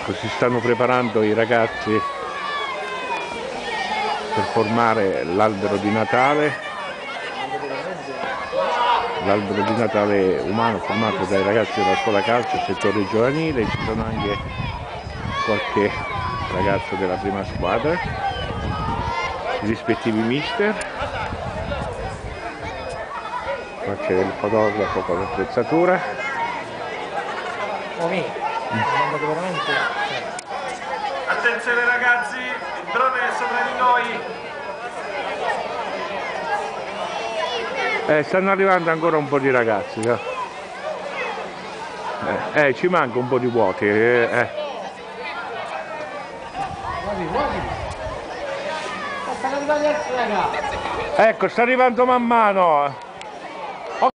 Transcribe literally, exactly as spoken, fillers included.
Ecco, si stanno preparando i ragazzi per formare l'albero di Natale, l'albero di Natale umano formato dai ragazzi della scuola calcio, settore giovanile. Ci sono anche qualche ragazzo della prima squadra, i rispettivi mister, qua c'è il fotografo con l'attrezzatura. Attenzione ragazzi, il drone è sopra di noi. Eh, stanno arrivando ancora un po' di ragazzi, no? eh, eh, ci manca un po' di vuoti. Eh, eh. Ecco, sta arrivando man mano.